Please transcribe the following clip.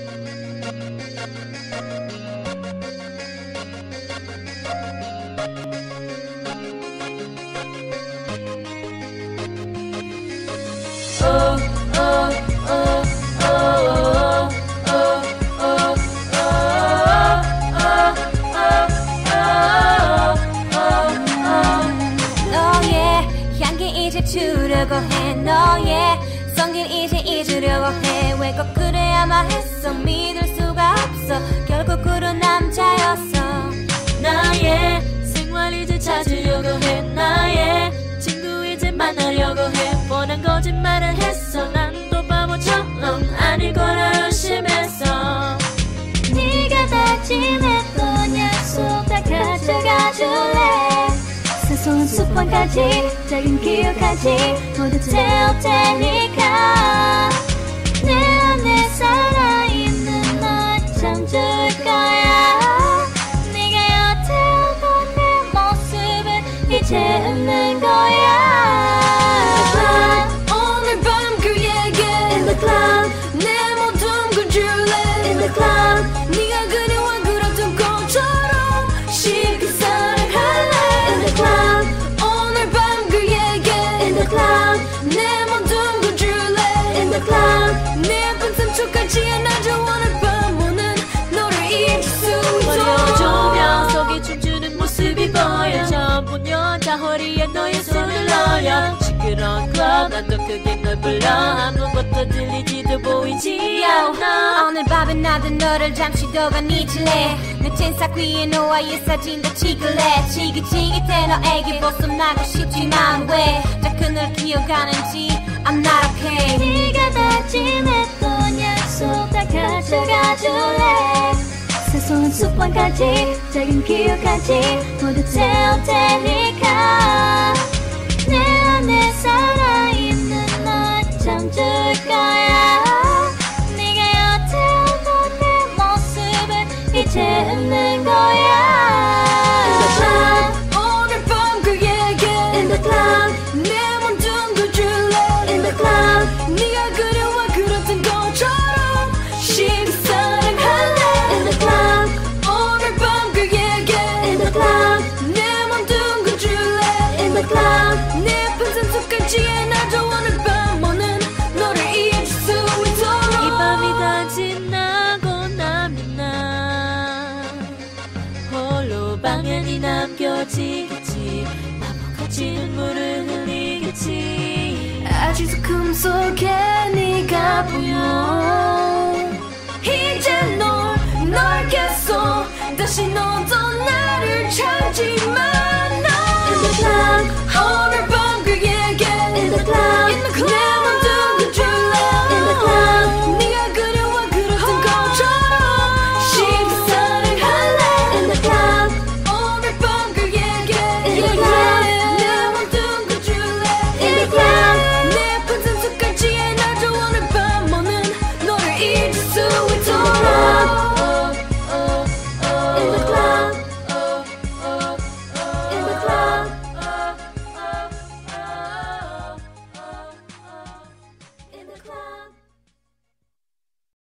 주려고 해 너의 성길 이제 잊으려고 해 왜 꼭 그래야만 했어 믿을 수가 없어 결국 그런 남자였어 나의 생활 이제 찾으려고 해 나의 친구 이제 만나려고 해 뻔한 거짓말을 했어 난 또 바보처럼 아닐 거라 의심했어 네가 다짐했던 약속 다 가져가 줄래 사소한 습관까지 작은 기억까지 모두 태울 테니까 내 안에 살아있는 널 잠들 거야 네가 여태우던 내 모습을 이제 없는 거야 오늘 밤 그에게 In the cloud 내 모든 걸 줄래 In the cloud 네가 그리워 그렸던 것처럼 쉽게 사랑할래 In the cloud 오늘 밤 그에게 In the cloud 내 모든 걸 줄래 In the cloud 내 예쁜 삼초까지 안아줘 오늘 밤 오는 너를 잊을 수 있도록 조명 속에 춤추는 모습이 보여 처음 본 여자 허리에 너의 손을 넣어 시끄러운 클럽 난 더 크게 널 불러 아무것도 들리지도 보이지 않아 오늘 밤엔 나도 너를 잠시 더간 잊을래 내 책상 위에 너와의 사진 다 찍을래 지긋지긋해 너에게 벗어나고 싶지만 왜 자꾸 널 기억하는지 I'm not okay 네가 다짐했던 약속 다 가져가 줄래 사소한 습관까지 작은 기억까지 모두 태울 테니까 내 안에 살아있는 널 잠들 거야 네가 여태우던 내 모습을 이제 없는 거야 In the cloud 오늘 밤 그에게 In the cloud 내 모든 걸 줄래 In the cloud 네가 그려와 그렸던 것처럼 쉽게 사랑할래 In the cloud 오늘 밤 그에게 In the cloud 내 모든 걸 줄래 In the cloud 내 예쁜 산속까지 안아줘 오늘 밤 오는 너를 잊을 수 있도록 이 밤이 다 지나고 나면 나 홀로 방안이 남겨지겠지 바보같이 눈물을 흘리겠지 아직도 꿈속에 네가 보여 이제 널 계속 다시 널